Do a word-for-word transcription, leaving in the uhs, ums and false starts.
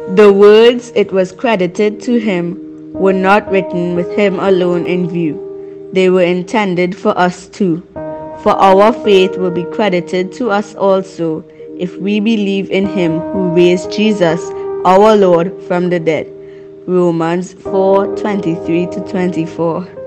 The words "it was credited to him" were not written with him alone in view. They were intended for us too. For our faith will be credited to us also if we believe in him who raised Jesus, our Lord, from the dead. Romans four twenty-three to twenty-four.